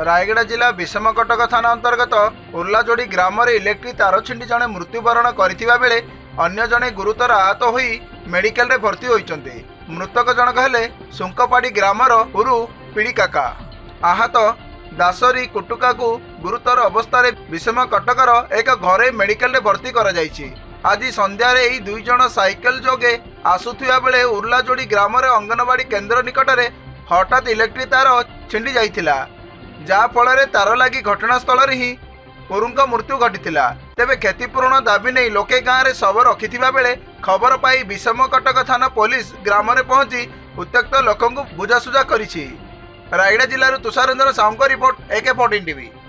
रायगड़ा जिला विषमकटक थाना अंतर्गत उर्लाजोड़ी ग्राम में इलेक्ट्रिक तार छिंडी जड़े मृत्युवरण करथिबा बेले अन्य जड़े गुरुतर आहत होई मेडिकल रे भर्ती होइचंती। मृतक जनक हेले सुंकपाड़ी ग्रामर उरु पिड़ी काका। आहत दासरी कुटुका को गुरुतर अवस्था विषमकटकर एक घरे मेडिकल रे भर्ती करा जायछि। आज संध्यारे एही दुई जण साइकेल जोगे आसुथिबा बेले उर्लाजोड़ी ग्राम रे अंगनवाड़ी केन्द्र निकट में हठात इलेक्ट्रिक तार छिंडी जाइथिला, जहा फल तार लगी घटनास्थल ही पुरुष मृत्यु घटीला। तेबे क्षतिपूरण दाबी नहीं लोके गाँव में शव रखिथिबा बेले खबर पाई विषमकटक थाना पुलिस ग्राम में पहुंची उत्त्यक्त लोकों बुझासुझा करिछि। रायगड़ा जिल्लार Tushar Ranjan Sahu report AK14 TV।